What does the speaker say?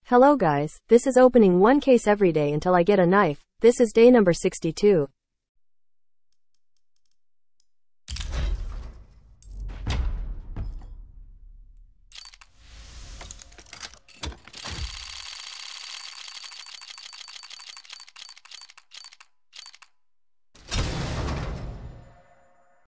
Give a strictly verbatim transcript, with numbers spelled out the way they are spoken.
Hello guys, this is opening one case every day until I get a knife. This is day number sixty-two.